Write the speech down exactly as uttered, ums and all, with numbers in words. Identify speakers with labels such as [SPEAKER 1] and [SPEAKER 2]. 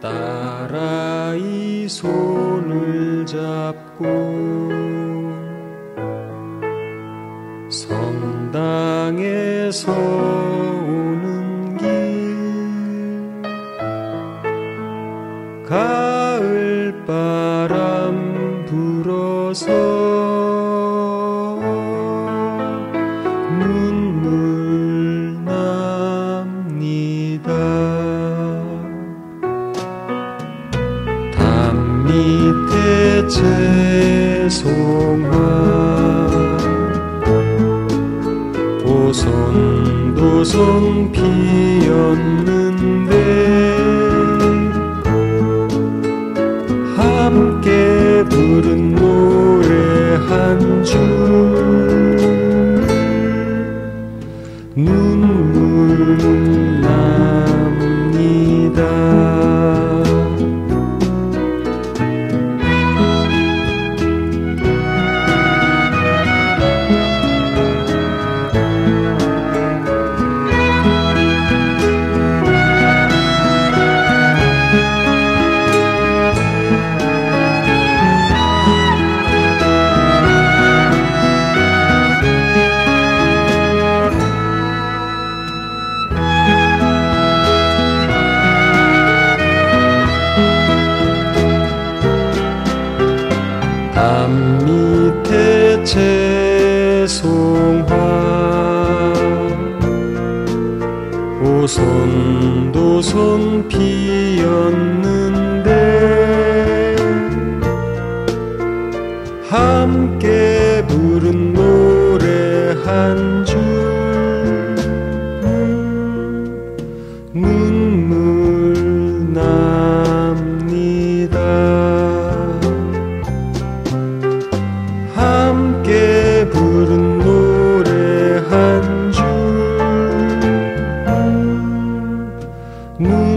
[SPEAKER 1] 딸아이 손을 잡고 성당에서 오는 길 가을바람 불어서 눈물 납니다. 담 밑에 채송화 도손도손 피었는데 함께 부른 노래 한 줄 눈물 납니다. 담 밑에 채송화 오손도손 피었는데 함께 부른 노래 한 줄 눈물 납니다. 함께 부른 노래 한 줄 눈물